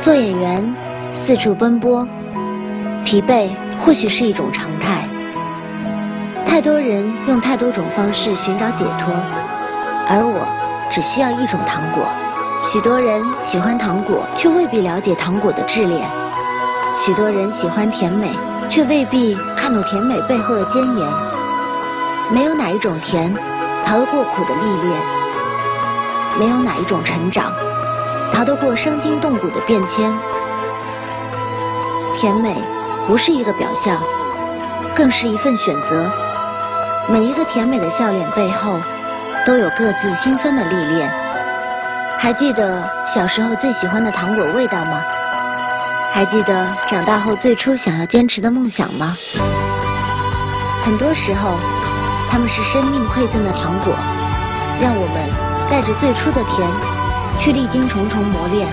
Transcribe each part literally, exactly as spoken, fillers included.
做演员，四处奔波，疲惫或许是一种常态。太多人用太多种方式寻找解脱，而我只需要一种糖果。许多人喜欢糖果，却未必了解糖果的质炼；许多人喜欢甜美，却未必看懂甜美背后的坚严。没有哪一种甜逃得过苦的历练，没有哪一种成长逃得过伤筋动骨的变迁。甜美不是一个表象，更是一份选择。每一个甜美的笑脸背后，都有各自辛酸的历练。还记得小时候最喜欢的糖果味道吗？还记得长大后最初想要坚持的梦想吗？很多时候，它们是生命馈赠的糖果，让我们带着最初的甜，去历经重重磨练。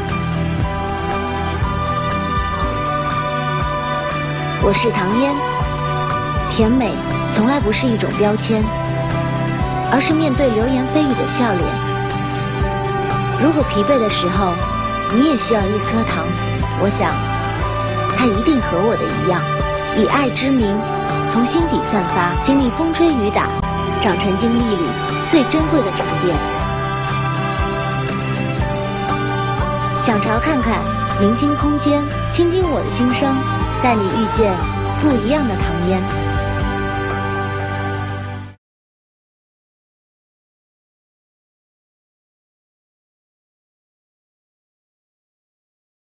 我是唐嫣，甜美从来不是一种标签，而是面对流言蜚语的笑脸。如果疲惫的时候，你也需要一颗糖，我想，它一定和我的一样，以爱之名，从心底散发，经历风吹雨打，长成经历里最珍贵的沉淀。想潮看看，聆听空间，倾听我的心声，带你遇见不一样的唐嫣。